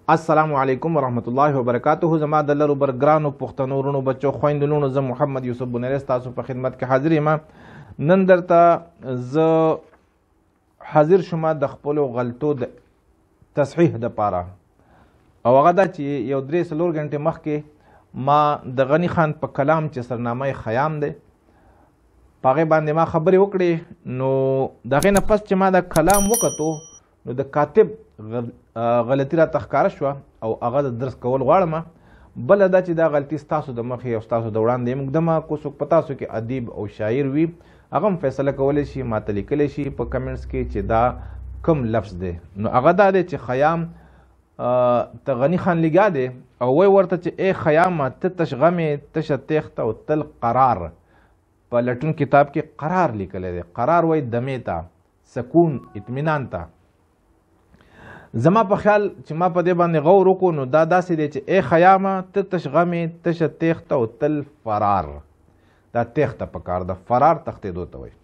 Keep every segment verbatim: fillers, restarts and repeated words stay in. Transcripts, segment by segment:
السلام علیکم ورحمت الله وبرکاته. زما د لرو برګرانو پښتنو ورونو بچو خویندو لونو زه محمد یوسف بنیری ستاسو په خدمت کې حاضر یم. نن درته زه حاضر شوم د خپلو غلطو د تصحیح دپاره، او هغه دا چې یو درې څلور غنټې مخکې ما د غني خان په کلام چې سرنامه خیام دی په هغې باندې ما خبرې وکړې، نو د هغې نه پس چې ما د کلام وکتو نو د کاتب غلطي راته ښکاره شوه او هغه د درس کول غواړم. بله دا چې دا غلطي ستاسو د مخې او ستاسو د وړاندې مقدمه کو څوک په تاسو کې ادیب او شاعر وي هغه هم فیصله کولی شي، ماته لیکلی شي په کمنټس کې چې دا کم لفظ دی. نو هغه دا دی چې خیام ته غني خان لګیا دی او وایي ورته چې ای خیامه ته تش غمې تشه تیښته او تل قرار. په لټون کتاب کې قرار لیکلی دی. قرار وایي دمې ته، سکون، اطمینان ته. زما په خیال چې ما په دې باندې غور وکړو نو دا داسې دی چې ای خیامه ته تش غمې تشه تیښته او تل فرار. دا تیښته پکار ده، فرار تښتېدو ته وایي.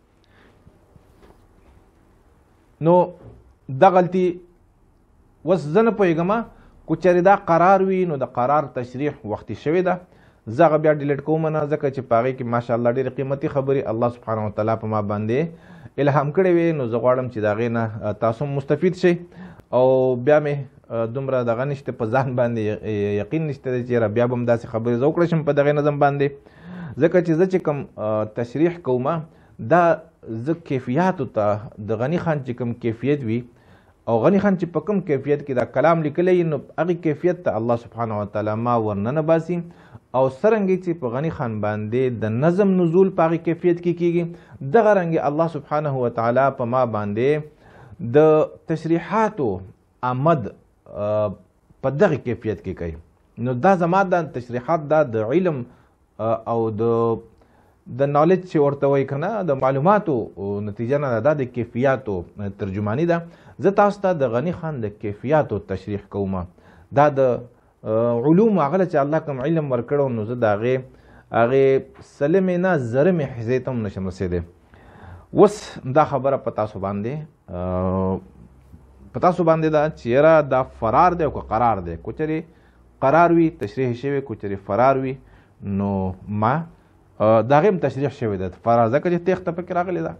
نو دا غلطي اوس زه نه پوهېږم که چېرې دا قرار وي نو د قرار تشریح وختي شوې ده. زه هغه بیا ډیلیټ کوم نه، ځکه چې په هغې کې ماشاءالله ډېرې قیمتي خبرې الله سبحانه وتعالی په ما باندې الهام کړې وې، نو زه غواړم چې د هغې نه تاسو هم مستفید شئ. او بیا مې دومره دغه نشته په ځان باندې یقین نشته دی چې بیا به هم داسې خبرې زه وکړی شم په دغې نظم باندې، ځکه چې زه چې کوم تشریح کوم دا زه کیفیاتو ته د غني خان چې کوم کیفیت وي او غني خان چې په کوم کیفیت کې دا کلام لیکلی نو هغې کیفیت ته الله سبحانه وتعالی ما ورننه باسي، او څرنګې چې په غني خان باندې د نظم نزول په هغې کیفیت کې کېږي دغه رنګې الله سبحانه وتعالی په ما باندې د تشریحاتو آمد په دغه کیفیت کې کوي. نو دا زما د تشریحات دا د علم او د د نالج چې ورته وایي که نه د معلوماتو نتیجه نه ده، دا د کیفیاتو ترجماني ده. زه تاسو ته د غني خان د کیفیاتو تشریح کوم. دا د علوم هغه چې الله کوم علم ورکړو نو زه د هغې هغې سلمې نه زرمې حصې ته هم نشم رسېدی. اوس دا خبره په تاسو باندې په تاسو باندې ده چې یاره دا فرار دی او که قرار دی. که چېرې قرار وي تشریح شوی، که چېرې فرار وي نو ما د هغې هم تشریح شوې ده فرار، ځکه چې تیښته پکې راغلې ده.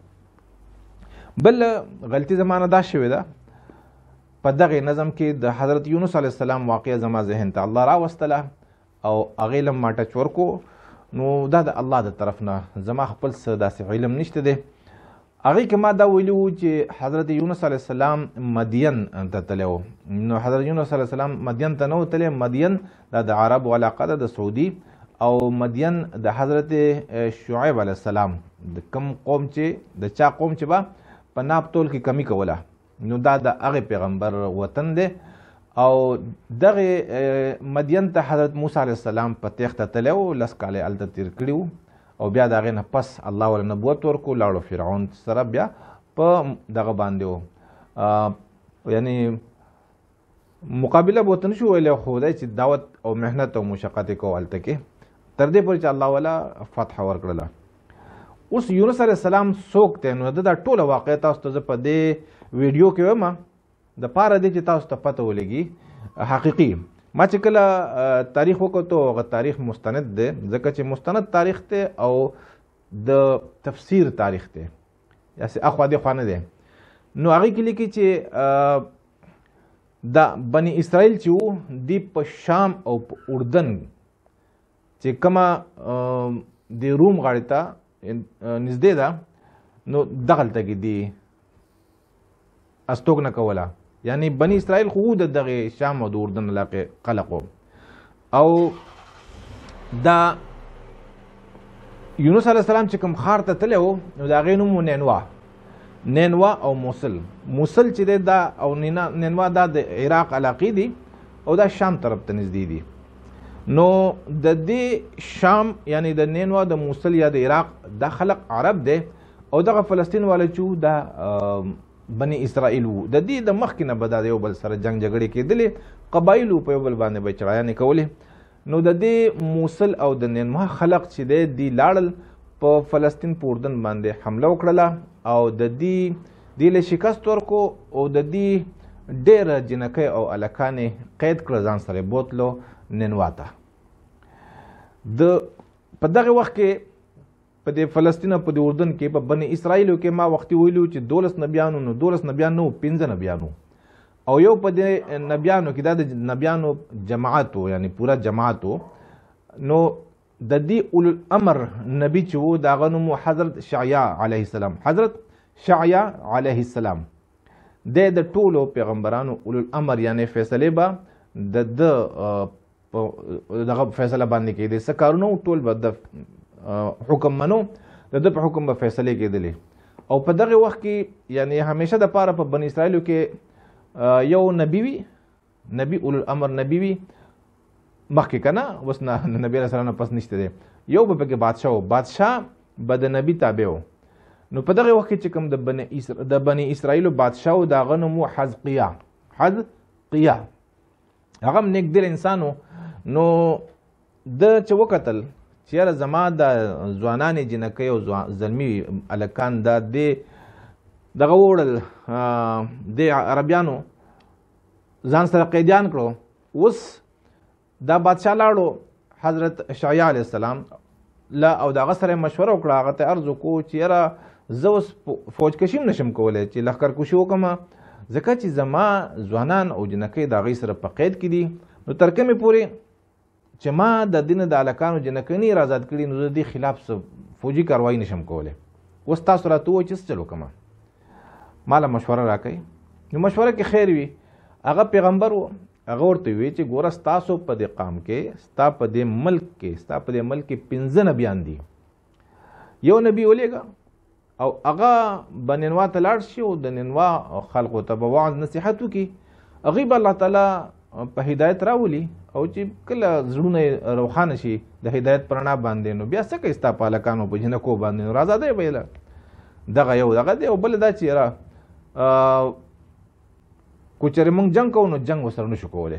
بل غلطي زما نه دا شوې ده په دغې نظم کې د حضرت یونس علیه السلام واقعه زما ذهن ته الله راوستله او هغې له ما ټچ ورکو. نو دا د الله د طرف نه زما خپل څه داسې علم نشته دی. هغې کې ما دا ویلي وو چې حضرت یونس علیه السلام مدین ته تللی و. نو حضرت یونس علیه السلام مدین ته نه و تللی. مدین دا د عربو علاقه ده، د سعودي، او مدین د حضرت شعیب علیه السلام د کم قوم چې د چا قوم چې به په ناب تول کې کمی کوله، نو دا د هغې پیغمبر وطن دی. او دغې مدین ته حضرت موسی علیه السلام په تیښته تللی و، لس کاله هلته تېر کړي وو، او بیا د هغې نه پس الله ورله نبوت ورکړو، لاړو فرعون سره بیا په دغه باندې و، یعنې مقابله به ورته نشو ویلی، خو دی چې دعوت او محنت او مشقت یې کوو هلته کې تر دې پورې چې الله والا فتح ورکړله. اوس یونس علیه السلام څوک دی؟ نو د دا ټوله واقعه تاسو ته زه په دې ویډیو کې وایم د پاره دی چې تاسو ته پته ولګي حقیقي. ما چې کله تاریخ وکتو هغه تاریخ مستند دی، ځکه چې مستند تاریخ دی او د تفسیر تاریخ دی، یاسې اخوا دې خوا نه دی. نو هغې کې لیکي چې دا بني اسرائیل چې وو دی په شام او په اردن چې کومه د روم غاړې ته نږدې ده نو دغلته کې دی استوګنه کوله. یعنی بني اسرائیل خو د دغې شام او د اردن علاقې خلق و. او دا یونس علیه السلام چې کوم ښار ته تللی و نو د هغې نوم و نینوا. نینوا او موصل. موصل چې دی دا او نینوا دا د عراق علاقې دي او دا شام طرف ته نږدې دي. نو د دې شام یعنی د نینوا د موصل یا د عراق دا خلق عرب دی، او دغه فلسطین والا چې دا بني اسرائیل وو. د دې د مخکې نه به دا د یو بل سره جنګ جګړې کېدلې، قبایلو په یو بل باندې به چړایانې کولې. نو د دې موصل او د نینوا خلق چې دی دی لاړل په فلسطین په اردن باندې حمله وکړله او د دې دې له شکست ورکو او د دې ډېر جنکۍ او هلکانې قید کړه ځان سره بوتلو نینوا ته. د په دغه وخت کې په دې فلسطین او په دې اردن کې په بني اسرائیلو کې ما وختي ویلو چې دولس نبیانو نو دولس نبیان نه پنځه نبیانو او یو په دې نبیانو کې دا د نبیانو جماعت و یعنی پورا جماعت و. نو د دې اولو الامر نبی چې و د هغه نوم حضرت شعیا علیه السلام. حضرت شعیا علیه السلام د د ټولو پیغمبرانو اولو الامر یعنی فیصلې به د د دغه فیصله باندې کېدې څه کارونه ټول به د حکم منو د ده په حکم به فیصلې کېدلې. او په دغه وخت کې یعنی همیشه د پاره په بني اسرائیلو کې یو نبی وي نبی اولو الامر نبی وي مخکې که نه اوس نه نبي علیه السلام نه پس نشته دی. یو به پکې بادشاه و بادشاه به د نبي تابع و. نو په دغه وخت کې چې کوم د بني اسر... د بني اسرائیلو بادشاه و د هغه نوم و حزقیه. حزقیه هغه هم نیک دل انسان و. نو ده چې وکتل چې یاره زما د ځوانانې جنکۍ او زلمي هلکان دا دې دغه ووړل دې عربیانو ځان سره قیدیان کړو. اوس دا بادشاه لاړو حضرت شعیا علیه السلام له او د هغه سره مشوره وکړه. هغه ته عرض وکړو چې یاره زه اوس فوج کشي هم نشم کولی چې لښکرکشي وکړم ځکه چې زما ځوانان او جنکۍ د هغوی سره په قید کې دي. نو تر کومې پورې چې ما د دې نه د هلکانو جنکۍ نه آزاد کړي نو د دې خلاف څه فوجي کاروایي نشم کولی. اوس تاسو راته ووایئ چې څه چل وکړم. ما له مشوره راکوئ. نو مشوره کې خیر وي. هغه پیغمبر و هغه ورته وی چې ګوره ستاسو په دې قام کې ستا په دې ملک کې ستا په دې ملک کې پنځه نبیان دي. یو نبی ولېږه او هغه به نینوا ته لاړ شي او د نینوا خلقو ته به وعظ نصیحت وکړي. هغوی به الله تعالی په هدایت راولي او چې کله زړونه روښانه شي د هدایت په رڼا باندې نو بیا څه کوي ستا په هلکانو په جنکو باندې نو رازادی به یې دغه یو دغه دی. او بله دا چې یاره کو چېرې موږ جنګ کوو نو جنګ ورسره نشو کولی.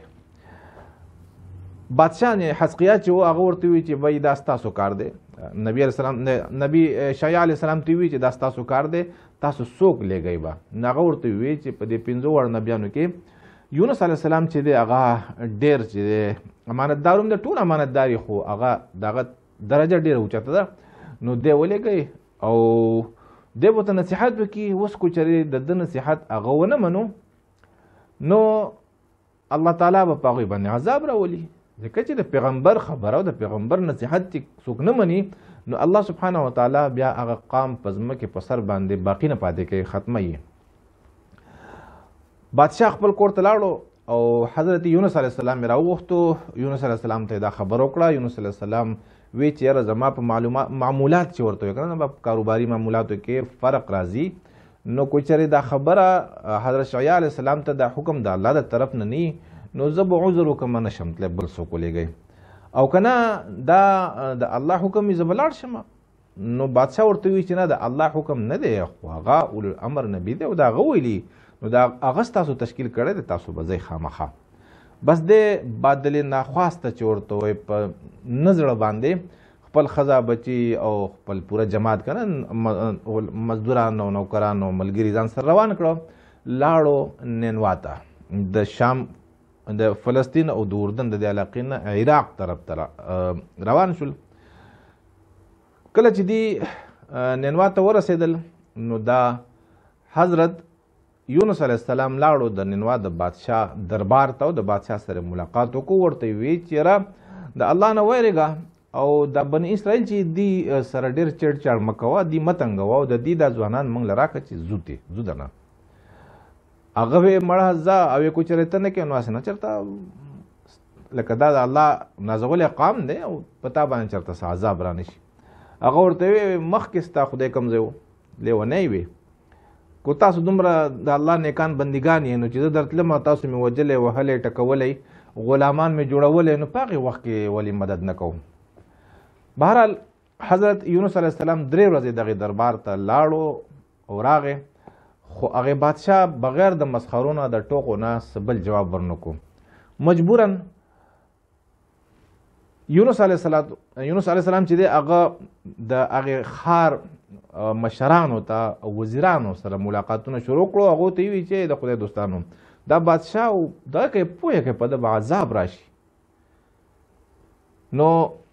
بادشاه حزقیه چې و هغه ورته وی چې بی دا ستاسو کار دی. نبی علیه السلام نبی شعیا علیه السلام ته وی چې دا ستاسو کار دی تاسو څوک لیږئ به. نو هغه ورته وی چې په دې پنځو واړو نبیانو کې یونس علیه السلام چې دی هغه ډېر چې دی امانتدار هم دی ټول امانتداري خو هغه د هغه درجه ډېره اوچته ده. نو دی ولېږئ او دی به ورته نصیحت وکړي. اوس کو چېرې د ده نصیحت هغه ونه منو نو الله تعالی به په هغوی باندې عذاب راولي ځکه چې د پیغمبر خبره او د پیغمبر نصیحت چې څوک نه مني نو الله سبحانه وتعالی بیا هغه قام په ځمکې په سر باندې باقي نه پاتې کوي ختمه یې. بادشاه خپل کور ته لاړو او حضرت یونس علیه السلام یې راوغوښتو. یونس علیه السلام ته یې دا خبره وکړه. یونس علیه السلام وی چې یاره زما په معلومات معمولات چې ورته وی که نه په کاروباري معمولاتو کې فرق راځي نو کو چېرې دا خبره حضرت شعیا علیه السلام ته دا حکم د الله د طرف نه نی نو زه به عذر وکړم نشم تللی بل څوک ولېږئ او که نه دا د الله حکم وي زه به لاړ شم. نو بادشاه ورته وي چې نه د الله حکم نه دی خو هغه اولو الامر نبي دی او د هغه ویلي نو دا هغه ستاسو تشکیل کړی دی تاسو به ځئ خامخا. بس دی بادلې ناخواسته چې ورته وایي په نه زړه باندې خپل ښځه بچي او خپل پوره جماعت که نه مزدوران او نوکران او ملګري ځان سره روان کړه. لاړو نینوا ته د شام د فلسطین او د اردن د دې علاقې نه عراق طرف ته روان شول. کله چې دی نینوا ته ورسېدل نو دا حضرت یونس علیه السلام لاړو د نینوا د بادشاه دربار ته او د بادشاه سره ملاقات وکړو. ورته وی چې یاره د الله نه ویرېږه او د بني اسرائیل چې دی سره ډېر چړ چاړ مه کوه دی مه تنګوه او د دې دا ځوانان موږ له راکړه چې ځو دې ځو درنه. هغه وی مړه ځه او یې کو چېرې ته نه کوې نو هسې نه چېرته لکه دا د الله نازولی قام دی او په تا باندې چېرته څه عذاب را نه شي. هغه ورته وی مخکې ستا خدای کوم ځای و لیونی وي کو تاسو دومره د الله نیکان بندګان یې نو چې زه درتلم او تاسو مې وجلی وهلی ټکولی غلامان مې جوړولی نو په هغې وخت کې ولې مدد نه کوم. بهرحال حضرت یونس علیه السلام درې ورځې دغې دربار ته لاړو او راغې خو هغې بادشاه بغیر د مسخرو نه د ټوکو نه څه بل جواب ورنکړو. مجبورا یونس علیه السلام یونس علیه السلام چې دی هغه د هغې ښار مشرانو ته او وزیرانو سره ملاقاتونه شروع کړو. هغو ته یې ویل چې د خدای دوستانو دا بادشاه دغه کوي پوهه کوي په ده به عذاب راشي. نو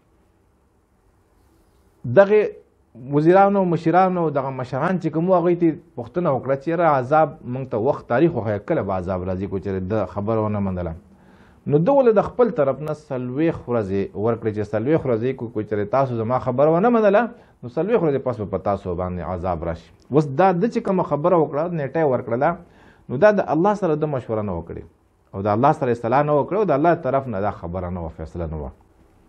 دغه وزیرانو مشرانو دغه مشران چې کوم هغوی ته پوښتنه وکړه چې یاره عذاب موږ ته وخت تاریخ وښیه کله به عذاب راځي کو چې د خبره ونه منله. نو ده ولې د خپل طرف نه څلوېښت ورځې ورکړې چې څلوېښت ورځې کو کو چې تاسو زما خبره ونه منله نو څلوېښت ورځې پس به په تاسو باندې عذاب راشي. اوس دا ده چې کومه خبره وکړه نیټه یې ورکړله نو دا د الله سره د مشوره نه وکړي او د الله سره اصطلاح نه وکړه او د الله طرف نه دا خبره نه وه فیصله نه وه.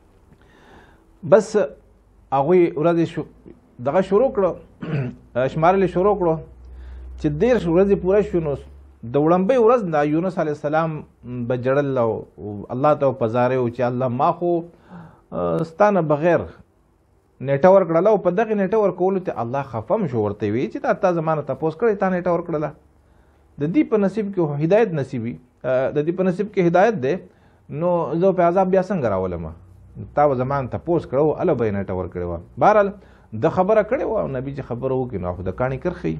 بس هغوی ورځې شو دغه شروع کړه شمارل شروع کړو چې دېرش ورځې پوره شو نو د وړمبۍ ورځ د یونس علیه السلام به ژړل او الله ته پزاری و چې الله ما خو ستا نه بغیر نیټه ورکړله او په دغې نیټه ورکولو ته الله خفه هم شو ورته وی چې دا تا زما نه تپوس کړی تا نیټه ورکړله. د دې په نصیب کې هدایت نصیبي د دې په نصیب کې هدایت دی نو زه په عذاب بیا څنګه راولم تا به زما نه تپوس کړی و هله به یې نیټه ورکړې وه. بهرحال د خبره کړې وه او نبي چې خبره وکړي نو خو د کاڼي کرښې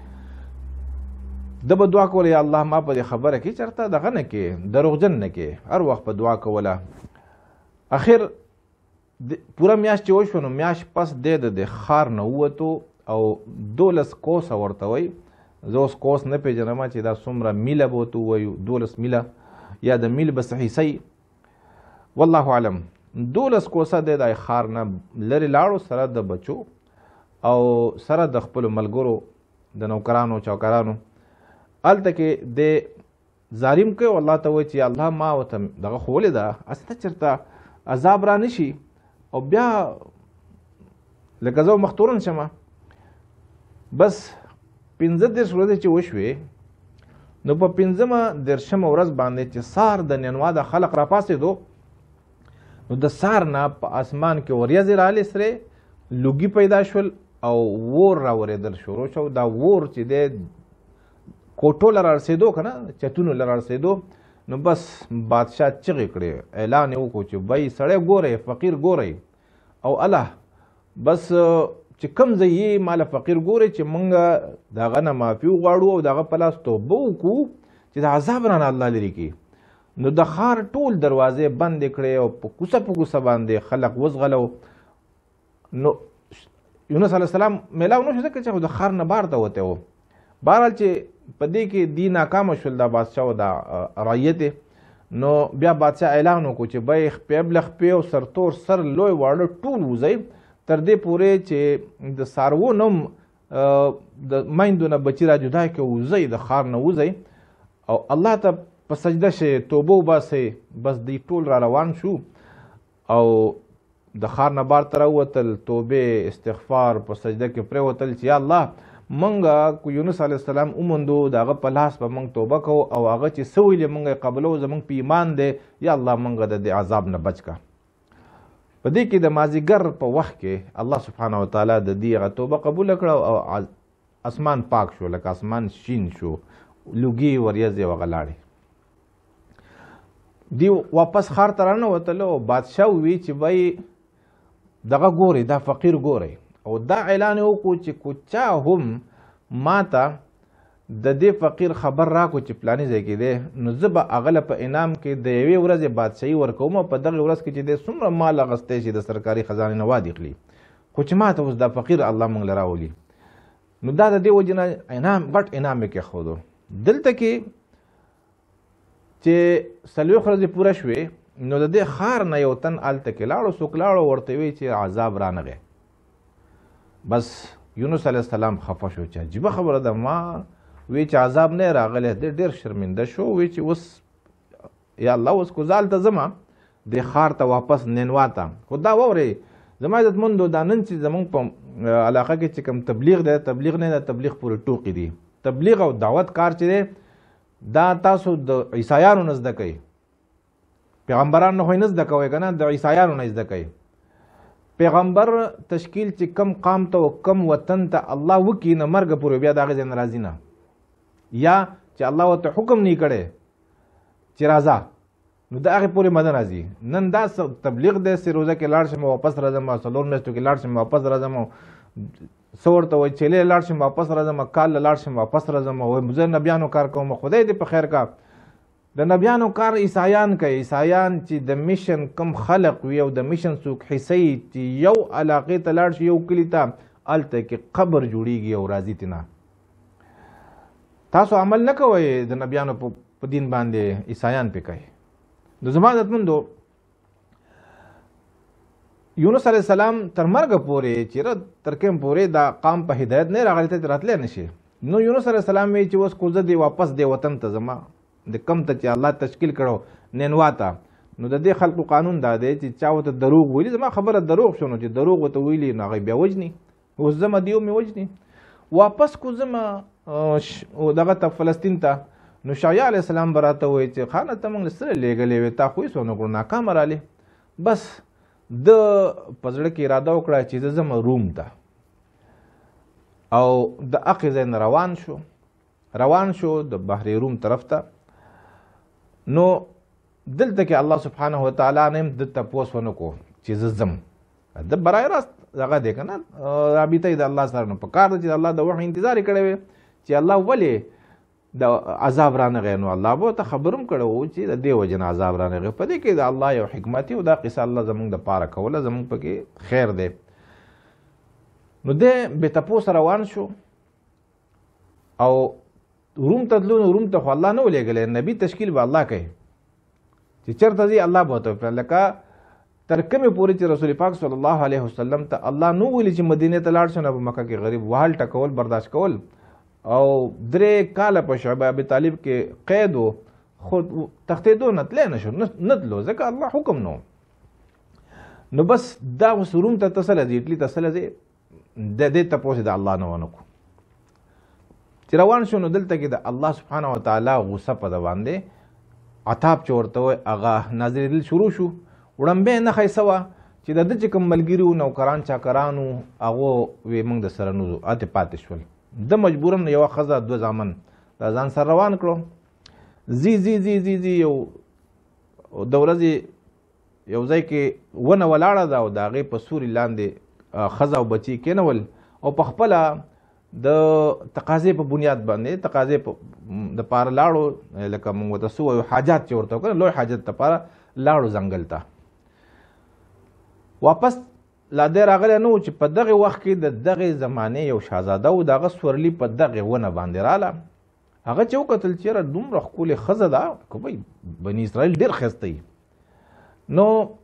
د به دعا کوله یا الله ما په دې خبره کې چېرته دغه نه کې دروغجن نه کې هر وخت په دعا کوله. اخر پوره میاشت چې وشوه نو میاشت پس دی د د ښار نه ووتو او دولس کوسه ورته وایي. زه اوس کوس نه پېژنم چې دا څومره میله به ورته ووایو دولس میله یا د میل به صحیح صحیح والله علم. دولس کوسه دی د ښار نه لرې لاړو سره د بچو او سره د خپلو ملګرو د نوکرانو چوکرانو. هلته کې د ظالم کوي او الله ته وایي چې الله ما ورته دغه خو ولې ده هسې ته چېرته عذاب را نه شي او بیا لکه زه مختورن شمه. بس پنځه دېرش ورځې چې وشوې نو په پنځمه دېرشمه ورځ باندې چې سار د نینوا د خلق را پاڅېدو نو د سار نه په اسمان کې وریځې رالې سرې لوګي پیدا شول او اور را ورېدل شروع شو. دا اور چې دی کوټو له رارسېدو که نه چتونو له رارسېدو نو بس بادشاه چغې کړې اعلان یې وکړو چې بی سړی ګورئ فقیر ګورئ او الله بس چې کوم ځای یې ماله فقیر ګورئ چې موږ د هغه نه معافي وغواړو او د هغه په لاس توبه وکړو چې د عذاب رانه الله لرې کړي. نو د ښار ټول دروازې بندې کړې او په کوڅه په کوڅه باندې خلق وزغلو. نو یونس علیه السلام میلاو نه شو ځکه چې د ښار نه بار ته وتی و. بهرحال چې په دې کې دی ناکامه شول دا بادشاه او دا رعیت نو بیا بادشاه اعلان وکړو چې بی خپې بله خپې او سرتور سر لوی واړه ټول وځئ تر دې پورې چې د څاروو نه هم د میندو نه بچي را جدا کړي وځئ د ښار نه وځئ او الله ته په سجده شئ توبه وباسئ. بس دی ټول را روان شو او د ښار نه بار ته راووتل توبې استغفار په سجده کې پرېوتل چې یا الله موږ کو یونس علیه السلام وموندو د هغه په لاس به موږ توبه کوو او هغه چې څه ویلې موږ یې قبلو زموږ په ایمان دی یا الله موږ د دې عذاب نه بچ کړه. په دې کې د مازدیګر په وخت کې الله سبحانه وتعالی د دې هغه توبه قبوله کړه او اسمان پاک شو لکه اسمان شین شو لوګي وریځې هغه لاړې. دی واپس ښار ته رانوتلو بادشاه ووی چې بی دغه ګورئ دا فقیر ګورئ او دا اعلان وکړو چې کو چا هم ما ته د دې فقیر خبر راکړو چې پلاني ځای کې دی نو زه به هغه له په انعام کې د یوې ورځې بادشاهي ورکوم او په دغې ورځ کې چې دی څومره مال اخیستی شي د سرکاري خزانې نه وادي کړي خو چې ما ته اوس دا فقیر الله موږ له راولي. نو دا د دې وجې نه انعام غټ انعام یې کېښودو. دلته کې چې څلوېښت ورځې پوره شوې نو د دې ښار نه یو تن هلته کې لاړو څوک لاړو ورته وی چې عذاب رانغی. بس یونس علیه السلام خفه شو چې عجیبه خبره ده ما وی چې عذاب نه راغلی دی ډېر شرمنده شو وی چې اوس یا الله اوس کو زه هلته ځمه دې ښار ته واپس نینوا ته خو دا واورئ زما عزتمندو دا نن چې زموږ په علاقه کې چې کوم تبلیغ دی تبلیغ نه د تبلیغ پورې ټوقې دي. تبلیغ او دعوت کار چې دی دا تاسو د عیسایانو نه زده کوئ پیغمبران نه خو یې نه زده کوئ که نه د عیسایانو نه یې زده کوئ. پیغمبر تشکیل چې کم قام ته او کم وطن ته الله وکړي نه مرګ پورې بیا د هغې ځای نه راځي نه یا چې الله ورته حکم نه کړی چې راځه نو د هغې پورې مده راځي. نن دا تبلیغ دی چې روزه کې لاړ شم واپس راځم څلور میاشتو کې لاړ شم واپس راځم څه ورته وایي چیلې لاړ شم واپس راځم کال لاړ شم واپس راځم وایي زه نبیانو کار کوم خدای دې په خیر کا د نبیانو کار عیسایان کوي. عیسایان چې د میشن کم خلق وي او د میشن څوک حصې چې یو علاقې ته لاړ شي یو کلي ته هلته کې قبر جوړیږي او راځي تینا. تاسو عمل نه کوئ د نبیانو په دین باندې، عیسایان پې کوي. نو زما عزتمندو یونس علیه السلام تر مرګه پورې چېرې تر کوم پورې دا قام په هدایت نه راغلی ته راتلی نه شي. نو یونس علیه السلام وی چې اوس کو زه دې واپس دې وطن ته ځما د کم ته چې الله تشکیل کړو نینوا ته. نو د دې خلقو قانون دا دی چې چا ورته دروغ ویلي، زما خبره دروغ شو، نو چې دروغ ورته ویلي نو هغوی بیا وجني. اوس ځمه دیو مې وجني، واپس کو ځمه دغه ته فلسطین ته. نو شعیع علیه السلام به راته وایي چې خانه ته موږ سره لیږلې وې، تا خو هېڅ ونه کړو، ناکامه رالې. بس د په زړه کې اراده وکړه چې زه ځم روم ته، او د هغې ځای نه روان شو روان شو د بحر روم طرف ته. نو دلته کې الله سبحانه وتعالی نه هم د تپوس ونه کو چې زه ځم. د برای راست هغه دی که نه رابطه د الله سره. نو په کار ده چې الله د وحي انتظار یې کړی وی چې الله ولې د عذاب رانغی. نو الله به ورته خبر هم کړی و چې د دې وجې نه عذاب رانغی. په دې کې د الله یو حکمت او دا قصه الله زموږ دپاره کوله، زموږ پکې خیر دی. نو دی بې تپوسه روان شو او روم ته تلو. نو روم ته خو الله نه ولېږلی، نبي تشکیل به الله کوي چې چېرته ځي الله به ورته وکړي. لکه تر کومې پورې چې رسول پاک صلی الله علیه وسلم ته الله نو ویلي چې مدینې ته لاړ شو، نه په مکه کې غریب وهل ټکول برداشت کول، او درې کاله په شعب ابي طالب کې قید و، خو تښتېدو نه تلی نه شو، نه تلو ځکه الله حکم نو. نو بس دا اوس روم ته تسله ځي، اټلي تسله ځي، د دې تپوس د الله نه ونه کړو. چې روان شو نو دلته کې د الله سبحانه وتعالی غصه په ده باندې عطاب چې ورته وایي هغه نازلېدل شروع شو. وړاندې نښه یې څه وه چې د ده چې کوم ملګري وو نوکران چاکران وو هغو وی موږ د سره نه ځو، هلته پاتې شول. د مجبوراً یوه ښځه دوه زامن دا ځان سره روان کړو. ځي ځي ځي ځي ځي یو د ورځې یو ځای کې ونه ولاړه ده او د هغې په سوري لاندې ښځه او بچي کېنول او په خپله د تقاضې په بنیاد باندې تقاضې په دپاره لاړو، لکه موږ ورته څه وایو حاجات چې ورته وکړه، لوی حاجت دپاره لاړو ځنګل ته. واپس لا دی راغلی نه و چې په دغې وخت کې د دغې زمانې یو شهزاده و، د هغه سورلي په دغې ونه باندې راله. هغه چې وکتل چې یاره دومره ښکلې ښځه ده، که وایي بني اسرائیل ډېر ښایسته وي. نو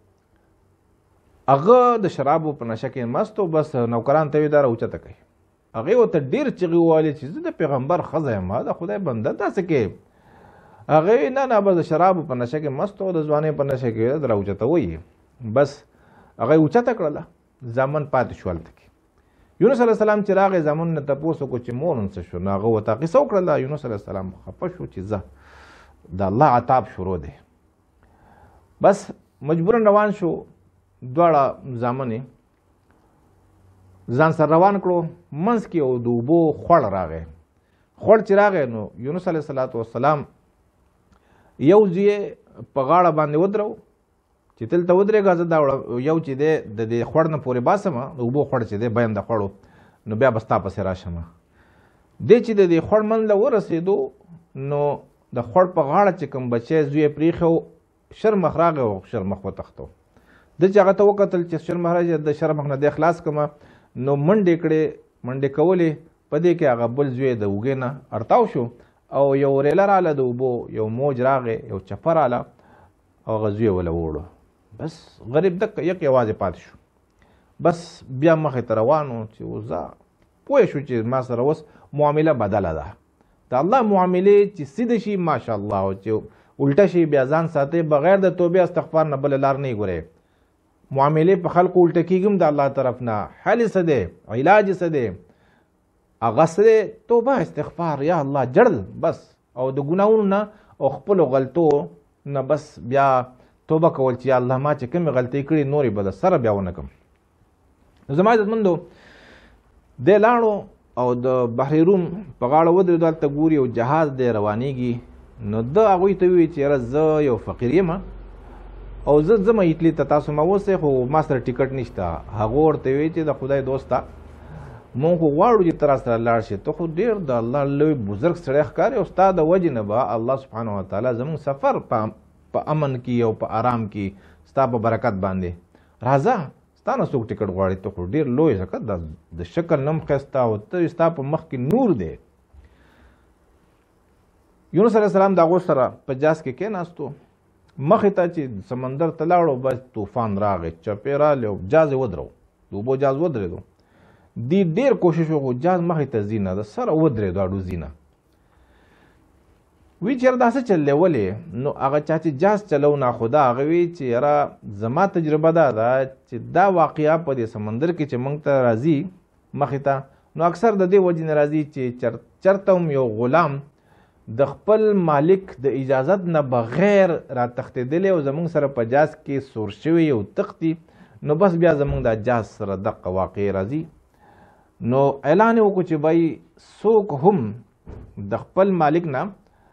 هغه د شرابو په نشه کې مست و، بس نوکران ته یې دا راوچته کوي. هغې ورته ډېر چغې وویلې چې زه د پیغمبر ښځه یم، د خدای بنده داسې کې. هغې نه نه بس د شرابو په نشه کې مست و، د ځوانۍ په نشه کې د راوچتوی. بس هغه یې اوچته کړله، زامن پاتې شو هلته کې. یونس علیه السلام چې راغی زامنو نه تپوس وکړو چې مور نن څه شو، نو هغه ورته قصه وکړله. یونس علیه السلام خفه شو چې ځه د الله عطاب شروع دی. بس مجبوراً روان شو، دواړه زامن یې ځان سره روان کړو. منځ کې یو د اوبو خوړ راغی. خوړ چې راغی نو یونس علیه الصلاة والسلام یو ځای په غاړه باندې ودرو چې دلته ودرېږه، زه دا یو چې دی د دې خوړ نه پورې باسم، د اوبو خوړ چې دی بیم د خوړو، نو بیا به ستا پسې راشم. دی چې د دې خوړ منځ له ورسېدو نو د خوړ په غاړه چې کوم بچی زوی یې پرېښی و، شرمخ راغی او شرمخ وتښتو. ده چې هغه ته وکتل چې شرمخ راځي د شرمخ نه دی خلاص کړمه، نو منډې کړې، منډې کولې. په دې کې هغه بل زوی د اوږې نه ارتاو شو او یو ریله راله د اوبو، یو موج راغی، یو چپه راله او هغه زوی یې وله ووړو. بس غریب دک یک یوازې پاتې شو. بس بیا مخې ته روان و چې اوس ځه پوه شو چې ما سره اوس معامله بدله ده. د الله معاملې چې سیده شي ماشاءالله، او چې الټه شي بیا ځان ساتئ، بغیر د توبې استغفار نه بله لار نه یې ګورئ. معاملې په خلکو الټه کېږي هم د الله طرف نه. حل یې څه دی، علاج یې څه دی، هغه څه دی توبه استغفار، یا الله جړل بس، او د ګناهونو نه او خپلو غلطو نه بس بیا توبه کول چې یا الله ما چې کومې غلطۍ کړي نورې به د سره بیا ونه کړم. نو زما عزتمندو دی لاړو او د بحر روم په غاړه ودرېدو، هلته ګوري یو جهاز دی روانېږي. نو ده هغوی ته ووایي چې یاره زه یو فقیر یم او زه ځم ایټلي ته، تاسو ما اوسئ خو ما سره ټیکټ نشته. هغو ورته ووایي چې د خدای دوسته مونږ خو غواړو چې ته راسره لاړ شې، ته خو ډېر د الله لوی بزرګ سړی ښکارې او ستا د وجې نه به الله سبحانه وتعالی زموږ سفر په امن کې او په آرام کې ستا په برکت باندې راځه، ستا نه څوک ټکټ غواړي، ته خو ډېر لوی ځکه د شکل نه هم ښایسته او ته ستا په مخ کې نور دی. یونس علیه السلام د هغو سره په جاز کې کېناستو، مخې ته چې سمندر ته لاړو بس طوفان راغی، چپې راغلی او جاز یې ودرو، د اوبو جاز ودرېدو. دی ډېر کوشش وکړو جاز مخې ته ځي نه، د سره ودرېدو اډو ځي نه. وی چېرې دا څه چللی ولې؟ نو هغه چا چې جاز چلو ناخدا هغه وی چې یاره زما تجربه دا ده چې دا واقعه په دې سمندر کې چې موږ ته راځي مخې ته، نو اکثر د دې وجې نه راځي چې چرته هم یو غلام د خپل مالک د اجازت نه بغیر را تښتېدلی او زموږ سره په جاز کې سور شوی او تختی، نو بس بیا زموږ د جاز سره دقه واقع راځي. نو اعلان وکړو چې بای څوک هم د خپل مالک نه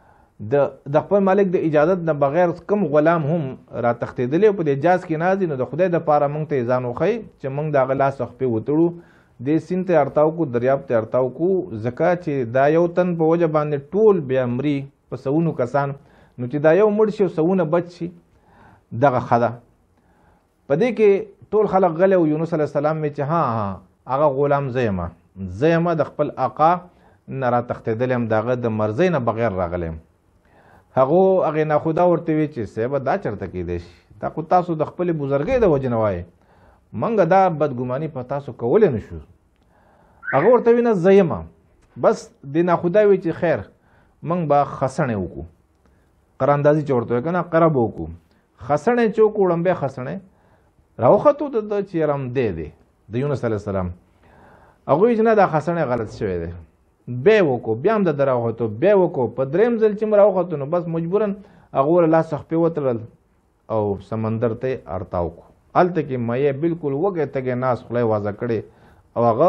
د خپل مالک د اجازت نه بغیر کم غلام هم را تښتېدلی او په دې جاز کې نازي، نو د خدای دپاره موږ ته ځان وښیي چې موږ د هغه لاس خپې وتړو، دې سیند ته ارتاو کو، دریاب ته ارتاو کو، ځکه چې دا یو تن په وجه باندې ټول بیا مري په سوونو کسان، نو چې دا یو مړ شي او سوونه بچ شي دغه ښه ده. په دې کې ټول خلک غلی او یونس علیه السلام مې چې ها ها هغه غلام زه یم، زه یم د خپل آقا نه را تښتېدلی یم، د هغه د مرضۍ نه بغیر راغلی یم. هغو هغې ناخدا ورته وی چې صاحبه دا چېرته کیدی شي، دا خو تاسو د خپلې بزرګۍ د وجې نه وایې، منګه دا بدګماني په تاسو کولی نه شو. هغه ورته وي نه زه یم، بس د ناخدا وي چې خیر موږ به خسڼې وکړو، قراندازي چې ورته وایي که نه قره به وکړو. خسڼې چې وکړو ړمبی خسڼې راوختو د ده چې رمدی دی د یونس علیه السلام. هغوی چې نه دا خسڼې غلط شوی دی، بیا یې وکړو، بیا هم د ده راوختو، بیا یې وکړو، په درېیم ځل چې م راوختو نو بس مجبورا هغه له لاس خپې وتړل او سمندر ته یې ارتاو کړو. هلته کې مایې بلکل وږی تږی ناست خوله یې وازه کړې او هغه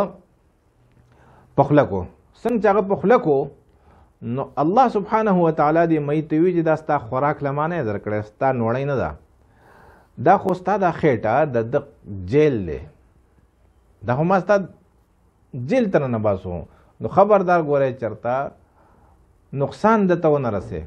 په خوله کو. څنګه چې هغه په خوله کو نو الله سبحانه وتعالی دې مۍ ته وي چې دا ستا خوراک له ما نه یې درکړی، ستا نوړی نه ده، دا خو ستا دا خېټه د ده جیل دی، دا خو ما ستا جیل ته نه باسو، نو خبردار ګورئ چېرته نقصان ده ته ونه رسې.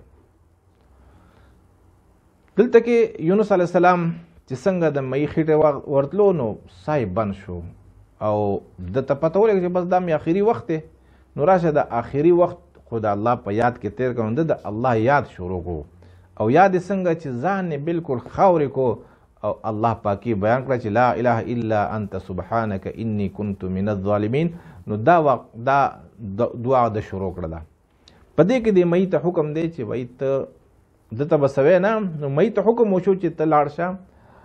دلته کې یونس علیه السلام چې څنګه د مۍ خېټې ورتلو نو ساه یې بند شو او ده ته پته ولګه چې بس دا مې آخري وخت دی، نو راشه د آخري وخت خو د الله په یاد کې تېر کړو، ده د الله یاد شروع کړو او یاد یې څنګه چې ځان یې بلکل خاورې کو او الله پاکي بیان کړه چې لا اله الا انت سبحانک انی کنت من الظالمین. نو دا دا دعا د شروع کړه. ده په دې کې د مۍ ته حکم دی چې وایي ته دته به سوی نه، نو مۍ ته حکم وشو چې ته لاړ شه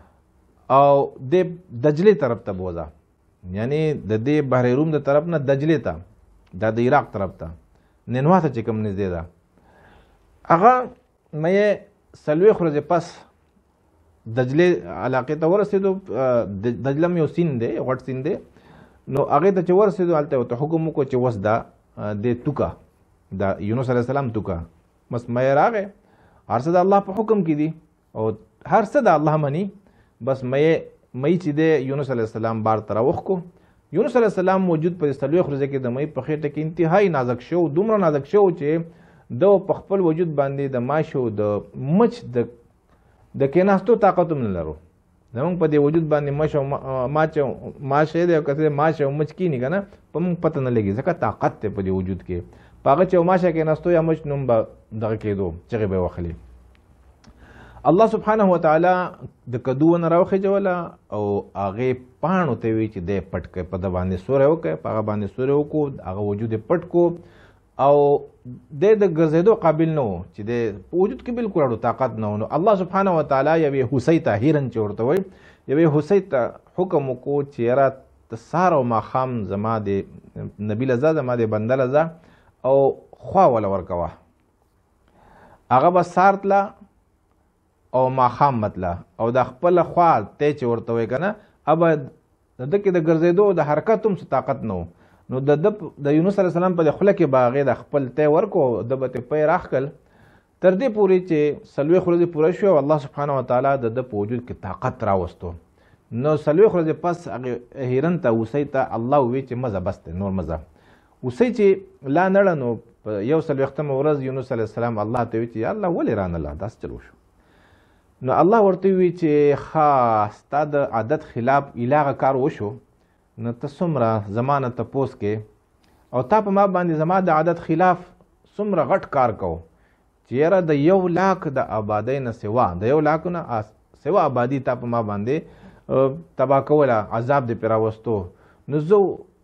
او د دجلې طرف ته بوځه، یعنی د دې بحر روم د طرف نه دجلې ته، دا د عراق طرف ته نینوا ته چې کوم نږدې ده. هغه مې څلوېښت ورځې پس دجلې علاقې ته ورسېدو. دجله م یو سیند دی، غټ سیند دی، نو هغې ته چې ورسېدو هلته ورته حکم وکړو چې اوس دا د توکه د یونس علیه السلام توکه، بس مې راغی، هر څه د الله په حکم کې دي او هر څه د الله مني. بس مې مۍ چې دی یونس علیه السلام بار ته راوښ کو. یونس علیه السلام موجود په څلوېښت ورځې کې د مۍ په خېټه کې انتهایي نازک شو، دومره نازک شو چې ده په خپل وجود باندې د ماشو د مچ د د کېناستو طاقت هم نه لرو. زمونږ په دې وجود باندې مش او ماچ ماشه دی او که څه ماش او مچ کینی که نه په موږ پته نه لګي، ځکه طاقت دی په دې وجود کې. په هغه چې او ماشه کېناستو یا مچ نوم به دغه کېدو، چغې به یې وخلي. الله سبحانه وتعالی د کدو ونه راوخېجوله او هغې پاڼو ته وی چې دی پټ کړئ، په ده باندې سوری وکړئ، په هغه باندې سوری وکړو، هغه وجود یې پټ کو او دی د ګرځېدو قابل نه و، چې دی په وجود کې بلکل اړو طاقت نه و. نو الله سبحانه وتعالی یوې هوسۍ ته، هیرن چې ورته وایي، یوې هوسۍ ته حکم وکړو چې یاره ته سهار او ماښام زما د نبي له ځه، زما د بنده له ځه او خوا وله ورکوه. هغه به سهار تله او ماښام متله او د خپله خوا تی چې ورته وایي که نه، ابه د ده کې د ګرځېدو د حرکت هم څه طاقت نه و. نو د ده د یونس علیه السلام په د خوله کې به هغې د خپل تی ورکو او ده به ترې پی راښکل تر دې پورې چې څلوېښت ورځې پوره شوې او الله سبحانه وتعالی د ده په وجود کې طاقت راوستو نو څلوېښت ورځې پس هغې هیرن ته اوسۍ ته الله ووی چې مزه بس دی نور مزه. اوسۍ چې لا نړه نو په یو څلوېښتمه ورځ یونس علیه السلام الله ته وی چې یا الله ولې رانله داسې چل وشو. نو الله ورته وی چې ښه ستا د عادت خلاف ایله کار وشو نو ته څومره زما نه تپوس کې او تا په ما باندې زما د عادت خلاف څومره غټ کار کو چې یاره د یو لاک د آبادۍ نه سوا د یو لاک نه سوا آبادي تا په ما باندې تباه کوله عذاب دې پرې راوستو نو زه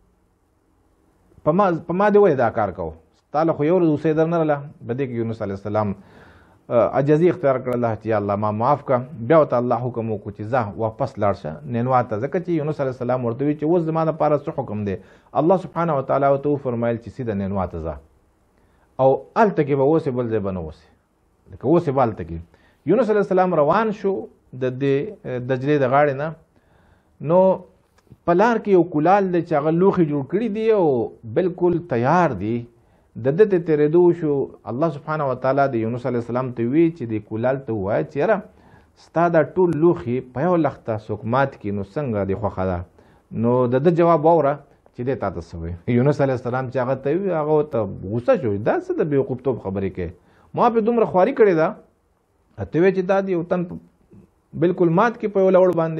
په ما په ما دې ولې دا کار کو ستا له خو یو ورځ اوسۍ در نه رله. په دې کې یونس علیه السلام عجزي اختیار کړله چې یا الله ما معاف کړه. بیا ورته الله حکم وکړو چې ځه واپس لاړ شه نینوا ته ځکه چې یونس علیه السلام ورته وي چې اوس زما دپاره څه حکم دی. الله سبحانه وتعالی ورته وفرمیل چې سیده نینوا ته ځه او هلته کې به اوسې بل ځای به نه اوسې لکه اوسې به هلته کې. یونس علیه السلام روان شو د دې دجلې د غاړې نه. نو په لار کې یو کولال دی چې هغه لوښي جوړ کړي دي او بالکل تیار دي د ده ته تېرېدو شو. الله سبحانه وتعالی د یونس علیه السلام ته وی چې د کولال ته ووایه چې یاره ستا دا ټول لوښي په یو لخته څوک مات کړي نو څنګه دې خوښه ده. نو د ده جواب واوره چې دی تا ته څه وایي. یونس علیه السلام چې هغه ته وي هغه ورته غوسه شو دا څه د بېوقوفتوب خبرې کوې ما پرې دومره خواري کړې ده ته وایې چې دا د یو تن بالکل مات کړي په یو لوړ باندې.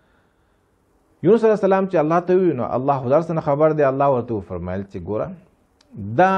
یونس علیه السلام چې الله ته وي نو الله خو هر څه نه خبر دی. الله ورته وفرمیل چې ګوره دا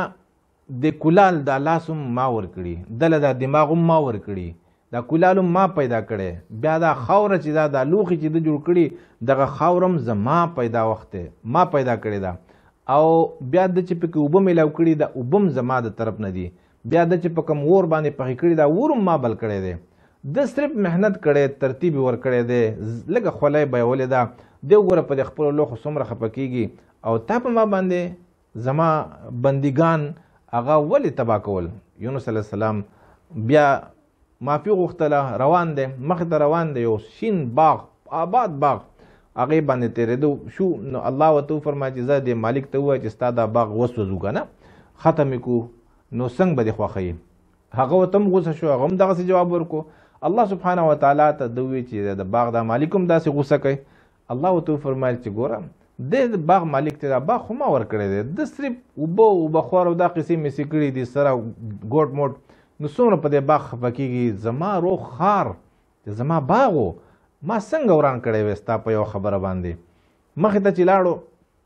د کولال دا لاس هم ما ورکړي دله دا دماغ هم ما ورکړي دا کولال هم ما پیدا کړی بیا دا خاوره چې دا دا لوښي چې ده جوړ کړي دغه خاوره هم زما پیدا وخت ما پیدا کړې ده او بیا د چې پکې اوبه میلاو کړي دا اوبه هم زما د طرف نه دي بیا د چې په کوم اور باندې پخې کړي دا اور هم ما بل کړی دی. د صرف محنت کړی ترتیب یې ورکړی دی لږه خولی بیولې ده دی وګوره په د خپلو لوښو څومره خفه کېږي او تا په ما باندې زما بندګان هغه ولې تباه کول. یونس علیه السلام بیا معافي غوښتله روان دی مخې ته روان دی یو شین باغ آباد باغ هغې باندې تېرېدو شو. نو الله ورته وفرمایه چې زه دې مالک ته ووایه چې ستا دا باغ وسوځو که نه ختم یې کړو نو څنګه به دې خوښوي. هغه ورته هم غوسه شو هغه هم دغسې جواب ورکړو. الله سبحانه وتعالی ته ده ووایي چې د باغ دا مالک هم داسې غوسه کوي. الله ورته وفرمایل چې ګوره د باغ مالک ته دا باغ خو ما ورکړی دی د صرف اوبه اوبه خوار او دا قیسې میسې کړي دي سره ګوټ موټ نو څومره په دې باغ خفه کېږي زما روغ خار زما باغ و ما څنګه وران کړی وی ستا په یو خبره باندې. مخې ته چې لاړو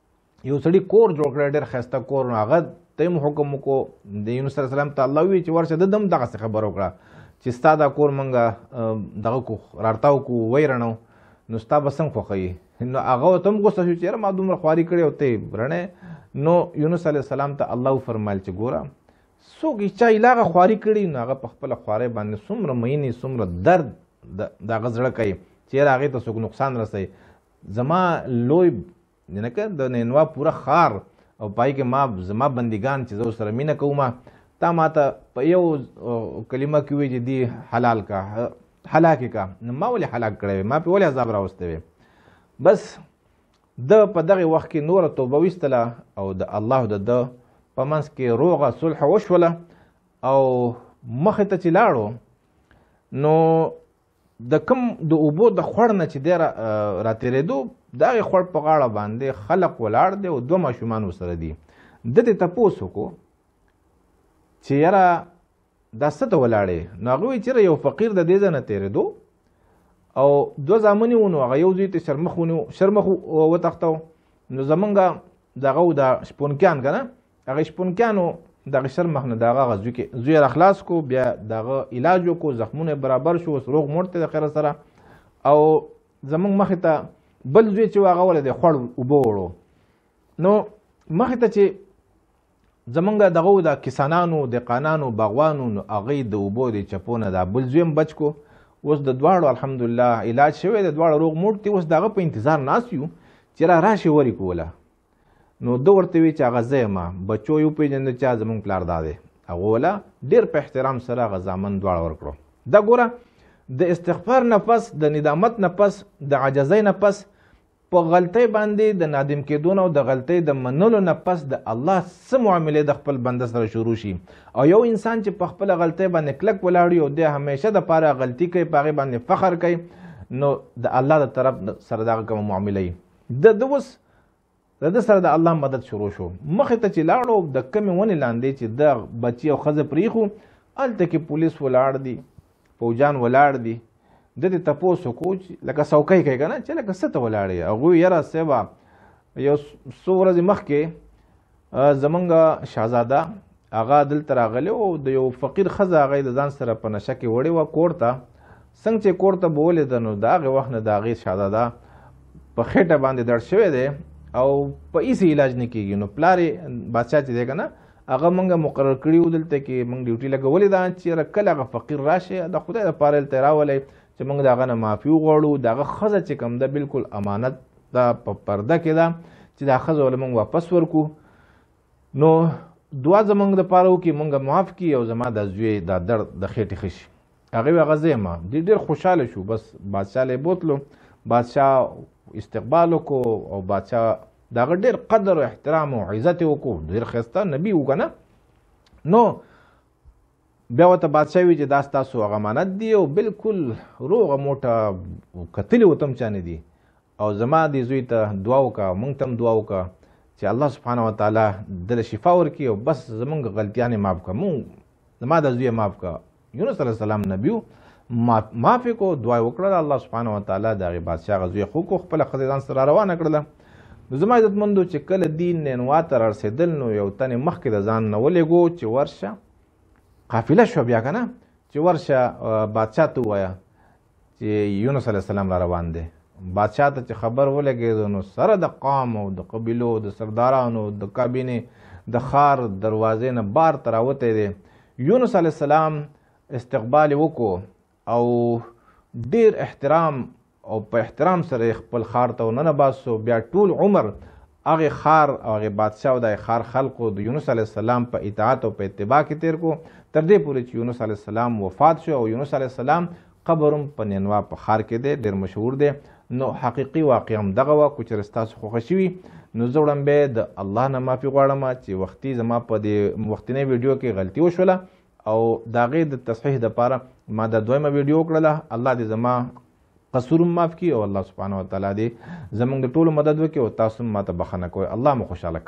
یو سړي کور جوړ کړی ډېر ښایسته کور نو هغه ته یې حکم وکړو د یونس علیه السلام ته الله ووایي چې ورشه ده هم دغسې خبره وکړه چې ستا دا کور موږ دغه کړو رارتاو کړو وی رڼو نو ستا به څنګه خوښوي. نو هغه ورته هم غوسه شو چې یاره ما دومره خواري کړې او ته یې رڼې. نو یونس علیه السلام ته الله وفرمیل چې ګوره څوک یې چا ایله هغه خواري کړي نو هغه په خپله خوارۍ باندې څومره مینې څومره درد د هغه زړه کوي چې یاره هغې ته څوک نقصان رسوي. زما لوی یعنې که د نینوا پوره ښار او پای کې ما زما بندګان چې زه ورسره مینه کوم تا ما ته په یو کلمه کې وایي چې دی حلال کا هلاکې کا نو ما ولې هلاک کړی وی ما پرې ولې عذاب راوستی وی. بس د په دغې وخت کې نوره توبه ویستله او د الله د ده په منځ کې روغه صلح وشوله او مخې ته چې لاړو نو د کوم د اوبو د خوړ نه چې دی را تېرېدو د هغې خوړ په غاړه باندې خلق ولاړ دی او دوه ماشومان ورسره دي. ده دې تپوس وکړو چې یاره دا څه ته ولاړې نو هغه وایي چېرې یو فقیر د دې ځای نه تېرېدو او دوه زامن یې ونو هغه یو زوی ته شرمخ ونیو شرمخ وتښتو نو زمونږ دغه و د شپونکیان که نه هغې شپونکیانو دغه شرمخ نه د هغه زوی کې زوی یې راخلاص کړو بیا دغه علاج وکړو زخمونه یې برابر شو اوس روغ موټ ته د خیره سره او زمونږ مخې ته بل زوی چې و هغه ولې د خوړ اوبه وړو. نو مخې ته چې زمونږ دغه و د کسانانو دهقانانو باغوانو نو هغې د اوبو د چپو نه دا بل زوی هم بچ کو اوس د دواړو الحمدلله علاج شوی د دواړو روغ موټ دي اوس د هغه په انتظار ناست یو چې را راشي ورې کوله. نو ده ورته وی چې هغه زه یم بچو یې وپېژنده چې زمونږ پلار دا دی هغه وله ډېر په احترام سره هغه زامن دواړه ورکړو. دا ګوره د استغفار نه پس د ندامت نه پس د عجزۍ نه پس په غلطۍ باندې د نادم کېدو نه او د غلطۍ د منلو نه پس د الله څه معاملې د خپل بنده سره شروع شي. او یو انسان چې په خپله غلطۍ باندې کلک ولاړ وي او دی همیشه دپاره غلطي کوي په هغې باندې فخر کوي نو د الله د طرف سره دغه کومه معامله وي د ده اوس د ده سره د الله مدد شروع شو. مخې ته چې لاړو د کمې ونې لاندې چې د بچي او ښځه پرېښو هلته کې پولیس ولاړ دي، پوجان ولاړ دي. د دې تپوس وکړو چې لکه څوکۍ کوي که نه چې لکه څه ته ولاړ یې. هغوی یاره صیبه یو څو ورځې مخکې زمونږ شهزاده هغه دلته راغلی او د یو فقیر ښځه هغه یې د ځان سره په نشه کې وړې وه کور ته. څنګه چې کور ته به ولیده نو د هغې وخت نه د هغې شهزاده په خېټه باندې درد شوی دی او په هېڅ علاج نه کېږي. نو پلار یې بادشاه چې دی که نه هغه موږ مقرر کړي وو دلته کې موږ ډیوټي لګولې ده چې یاره کله هغه فقیر راشي د خدای دپاره هلته یې راولی چې موږ د هغه نه معافي وغواړو. د هغه ښځه چې کوم ده بلکل امانت ده په پرده کې ده چې دا ښځه ولې موږ واپس ورکو. نو دعا زموږ دپاره وکړي موږ معاف کړي او زما د زوی دا درد د خېټې ښه شي. هغې وی هغه زه یم. دوی ډېر خوشحاله شو. بس بادشاه له یې بوتلو، بادشاه استقبال وکړو او بادشاه د هغه ډېر قدر او احترام او عزت یې وکړو. ډېر ښایسته نبي و که نه. نو بیا ورته بادشاه وي چې دا ستاسو هغه امانت دي او بلکل روغه موټه کتلي ورته هم چا نه دي او زما دې زوی ته دعا وکړه، موږ ته هم دعا وکړه چې الله سبحانه وتعالی د له شفا ورکړي او بس زمونږ غلطیانې معاف کړه. مونږ زما د زوی معاف کړه. یونس علیه السلام نبي و، معاف یې کړو، دعا یې وکړله. الله سبحانه وتعالی د هغې بادشاه هغه زوی خو کړو، خپله ښځه ځان سره روانه کړله. نو زما عزتمندو چې کله دین نینوا ته رارسېدل نو یو تن یې مخکې د ځان نه ولېږو چې ورشه قافله شوه بیا که نه چې ورشه بادشاه ته ووایه چې یونس علیه السلام را روان دی. بادشاه ته چې خبر ولګېد نو سره د قوم او د قبیلو د سردارانو د کابینې د ښار دروازې نه بار ته راوتی دی. یونس علیه السلام استقبال یې وکړو او ډېر احترام او په احترام سره خپل ښار ته ونه باسو. بیا ټول عمر هغې ښار او هغې بادشاه او د ښار خلقو د یونس علیه السلام په اطاعت او په اتباع کې تېر کړو تر دې پورې چې یونس علیه السلام وفات شو او یونس علیه السلام قبر هم په نینوا په ښار کې دی، ډېر مشهور دی. نو حقیقي واقع هم دغه وه. که چېرې ستاسو خوښه شوي نو زه وړاندې د الله نه معافي غواړم چې وختي زما په دې وختنۍ ویډیو کې غلطي وشوله او د هغې د تصحیح دپاره ما دا دویمه ویډیو وکړله. الله دې زما قصور هم معاف کړي او الله سبحانه وتعالی دې زموږ د ټولو مدد وکړي او تاسو هم ما ته بښنه کوئ. الله مو خوشحاله کوي.